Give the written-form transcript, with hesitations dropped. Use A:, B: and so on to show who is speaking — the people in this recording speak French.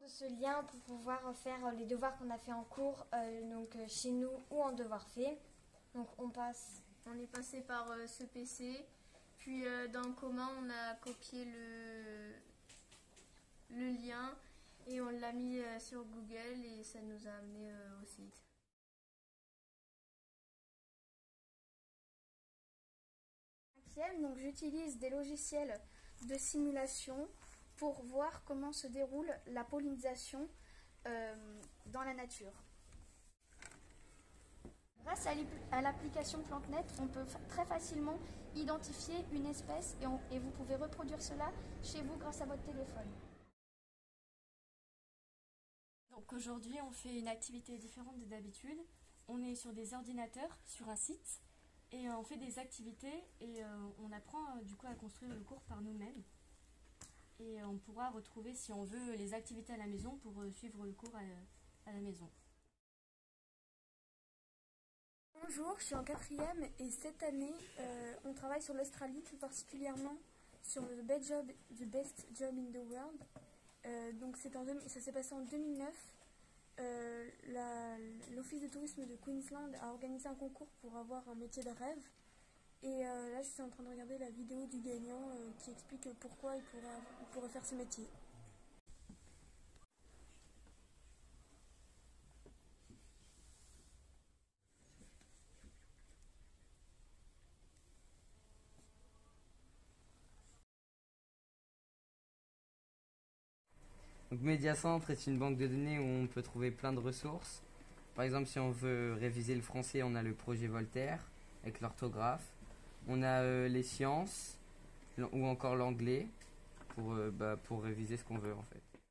A: Ce lien pour pouvoir faire les devoirs qu'on a fait en cours, chez nous ou en devoir fait. Donc
B: on est passé par ce PC, puis dans le commun on a copié le lien et on l'a mis sur Google et ça nous a amené au site.
C: Donc j'utilise des logiciels de simulation pour voir comment se déroule la pollinisation dans la nature. Grâce à l'application PlanteNet, on peut très facilement identifier une espèce et vous pouvez reproduire cela chez vous grâce à votre téléphone.
D: Donc aujourd'hui, on fait une activité différente de d'habitude. On est sur des ordinateurs, sur un site, et on fait des activités et on apprend du coup à construire le cours par nous-mêmes. Et on pourra retrouver, si on veut, les activités à la maison pour suivre le cours à la maison.
C: Bonjour, je suis en 4e et cette année, on travaille sur l'Australie, plus particulièrement sur le best job in the world. Donc ça s'est passé en 2009. L'Office de tourisme de Queensland a organisé un concours pour avoir un métier de rêve. Et là, je suis en train de regarder la vidéo du gagnant qui explique pourquoi il pourrait faire ce métier.
E: Donc Mediacentre est une banque de données où on peut trouver plein de ressources. Par exemple, si on veut réviser le français, on a le projet Voltaire avec l'orthographe. On a les sciences ou encore l'anglais pour réviser ce qu'on veut en fait.